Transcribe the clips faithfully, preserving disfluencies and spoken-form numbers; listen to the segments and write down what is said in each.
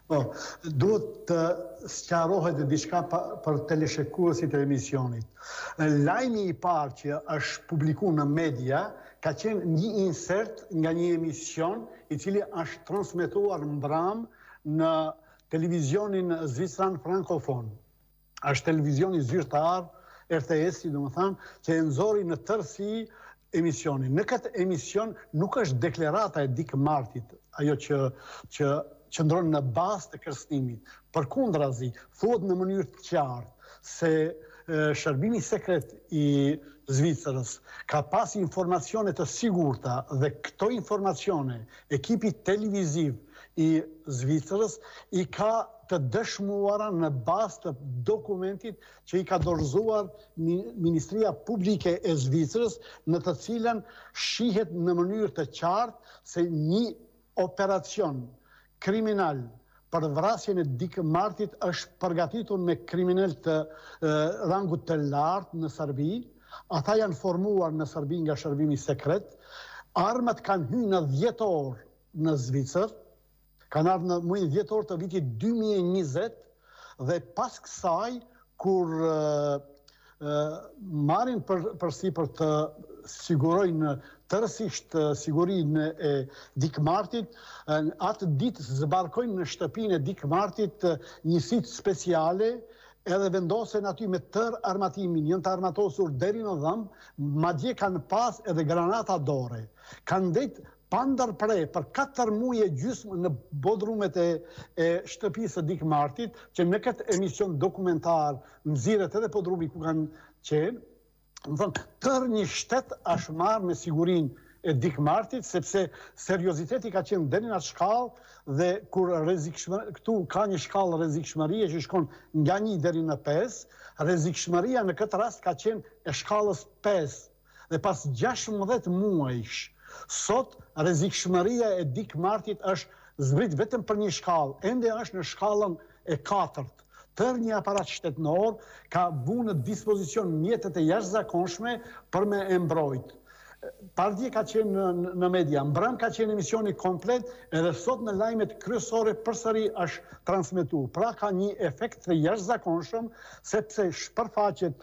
Po, duhet të sqarohet diçka për teleshikuesit e emisionit. Lajmi i parë që është publikuar në media ka qenë një insert nga një emision i cili është transmetuar mbram në televizionin zvicran frankofon. Është televizioni zyrtar, R T S-i, domethënë, që e nxori në tërësi emisionin. Në këtë emision nuk është deklarata e Dick Martit, ajo që që qëndron në bazë të kërcënimit. Përkundrazi, thuhet në mënyrë të qartë se Shërbimi Sekret i Zvicrës ka pas informacione të sigurta dhe këto informacione ekipi televiziv i Zvicrës i ka të dëshmuara në bazë të dokumentit që i ka dorëzuar Ministria Publike e Zvicrës, në të cilën shihet në mënyrë të qartë se një operacion kriminal për vrasjen e Dick Martit është përgatitur me kriminal të e, rangut të lartë në Serbi. Ata janë formuar në Serbi nga Shërbimi Sekret. Armat kanë hyrë në dhjetor në Zvicër, kanë ardhur në muajin dhjetor të vitit dy mijë e njëzet dhe pas kësaj kur e, e, marrin për përsi për të sigurojnë tërësisht sigurinë e Dick Martit, atë ditë zbarkojnë në shtëpinë e Dick Martit njësitë speciale edhe vendosen aty me tërë armatimin, janë të armatosur deri në dhëmë, madje kanë pas edhe granata dore. Kanë ndetë pa ndërpre për katër muaj e gjysmë në bodrumet e, e shtëpisë së Dick Martit, që me këtë emision dokumentar nxirret edhe bodrumi ku kanë qenë. Më thënë, tërë një shtet është marrë me sigurinë e Dick Martit, sepse serioziteti ka qenë deri në atë shkallë dhe kur rrezikshmëria, këtu ka një shkallë rrezikshmërie që shkon nga një deri në pesë, rrezikshmëria në këtë rast ka qenë e shkallës pesë dhe pas gjashtëmbëdhjetë muajsh. Sot rrezikshmëria e Dick Martit është zbrit vetëm për një shkallë, ende është në shkallën e katërt. Tërë një aparat shtetënor ka bu në dispozicion mjetet e jashtëzakonshme për me e mbrojt. Pardje ka qenë në, në media, mbrëm ka qenë emisioni komplet, edhe sot në lajmet kryesore përsëri është transmetuar. Pra ka një efekt të jashtëzakonshëm, sepse shpërfaqet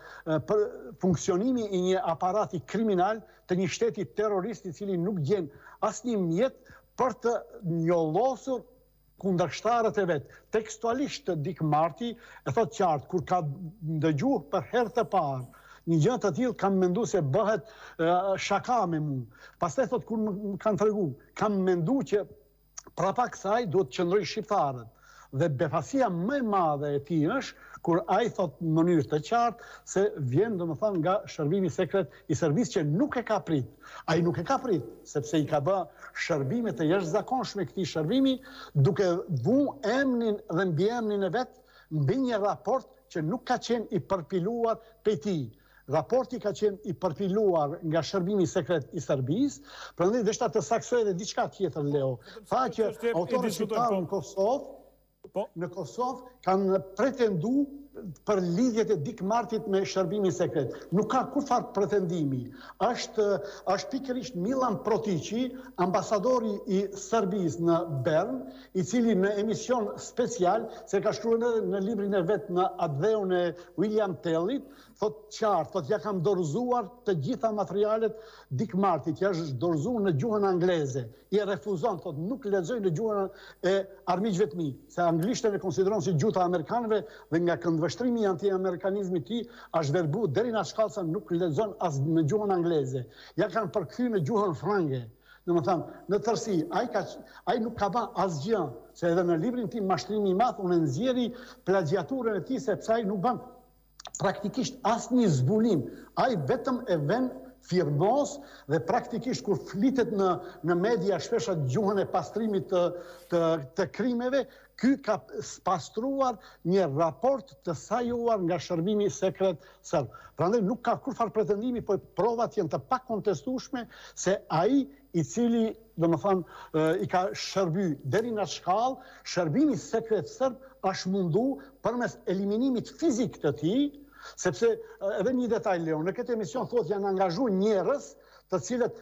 për funksionimi i një aparati kriminal të një shteti terrorist i cili nuk gjen asnjë mjet për të njollosur kundërshtarët e vetë. Tekstualisht Dick Marti e thot qartë, kur ka ndëgjuar për herë të parë një gjë të tillë, kam menduar se bëhet uh, shaka me mua. Pastaj thot kur më kanë treguar, kam menduar që prapa kësaj duhet të qëndrojnë shqiptarët. Dhe befasia më e madhe e tij është kur ai thot në mënyrë të qartë se vjen domethënë nga Shërbimi Sekret i Serbisë që nuk e ka prit. Ai nuk e ka prit sepse i ka bë shërbime të jashtëzakonshme këtij shërbimi, duke vu emrin dhe mbiemrin e vet mbi një raport që nuk ka qenë i përpiluar prej tij. Raporti ka qenë i përpiluar nga Shërbimi Sekret i Serbisë, prandaj deshta të saksoj edhe diçka tjetër, Leo. Tha që autorët shqiptarë në Kosovë Po. Në Kosovë kanë pretendu për lidhjet e Dick Martit me Shërbimin Sekret. Nuk ka kurfar pretendimi. Është, është pikërisht Milan Protici, ambasadori i Serbisë në Bern, i cili në emision special, se ka shkruar edhe në librin e vet në Adheun e William Tellit, thot qartë, thot ja kam dorëzuar të gjitha materialet Dick Martit, ja është dorëzuar në gjuhën angleze. I refuzon, thot nuk lexoj në gjuhën e armiqve të mi, se anglishtën e konsideron si gjuha e amerikanëve dhe nga këndvështrimi i anti-amerikanizmit i është verbu deri në shkallë sa nuk lexon as në gjuhën angleze. Ja kanë përkthyer në gjuhën frange. Domethënë, në tërësi, ai ka ai nuk ka bë asgjë, se edhe në librin tim Mashtrimi i Madh unë nxjerri plagiaturën e tij sepse ai nuk bën praktikisht asnjë zbulim. Ai vetëm e vën firmos dhe praktikisht kur flitet në, në media shpesh gjuhën e pastrimit të, të, të krimeve, ky ka pastruar një raport të sajuar nga Shërbimi Sekret serb. Prandaj nuk ka kurfar pretendimi, po provat janë të pakontestueshme se ai i cili domethënë i ka shërby deri në shkallë, Shërbimi Sekret serb është mundu përmes eliminimit fizik të tij. Sepse edhe një detaj, Leon, në këtë emision thot janë angazhuar njerëz të cilët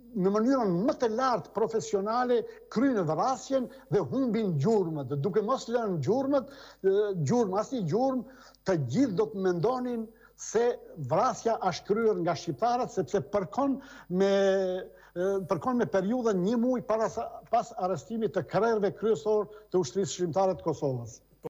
në mënyrën më të lartë profesionale kryejnë vrasjen dhe humbin gjurmët. Duke mos lënë gjurmët, gjurmë, asnjë gjurmë, të gjithë do të mendonin se vrasja është kryer nga shqiptarët, sepse përkon me përkon me periudhën një muaj para pas arrestimit të krerëve kryesor të ushtrisë shqiptare të Kosovës.